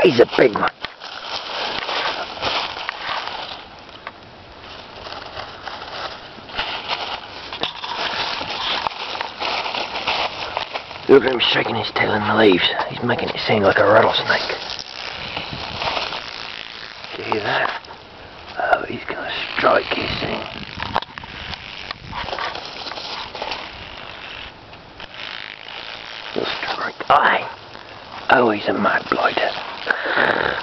He's a big one. Look at him shaking his tail in the leaves. He's making it seem like a rattlesnake. Do you hear that? Oh, he's gonna strike you soon. He'll strike. Aye. Oh, he's a mad blighter.